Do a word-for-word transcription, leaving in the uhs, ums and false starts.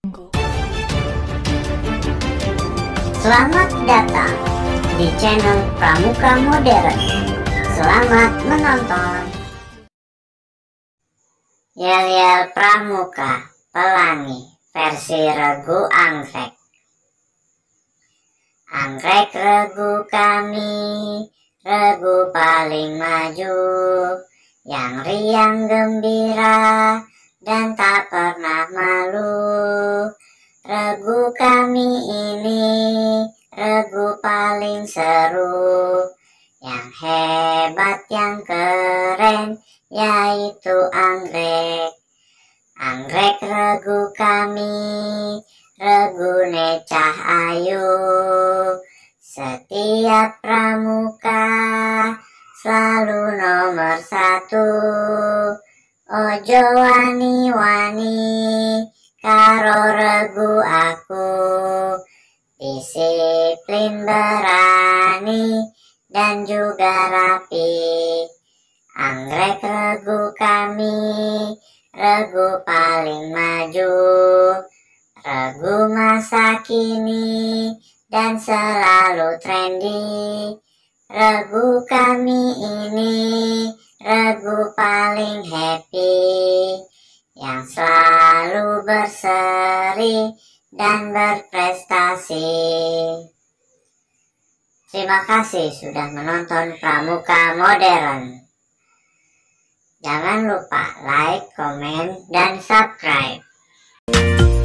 Selamat datang di channel Pramuka Modern. Selamat menonton. Yel-yel Pramuka Pelangi versi regu anggrek. Anggrek regu kami, regu paling maju, yang riang gembira dan tak pernah malu. Regu kami ini regu paling seru, yang hebat, yang keren, yaitu anggrek. Anggrek regu kami, regune cah ayu, setiap pramuka selalu nomor satu. Ojo wani-wani karo regu aku, disiplin, berani, dan juga rapi. Anggrek regu kami, regu paling maju, regu masa kini dan selalu trendy. Regu kami ini regu paling happy, yang selalu berseri dan berprestasi. Terima kasih sudah menonton Pramuka Modern. Jangan lupa like, komen, dan subscribe.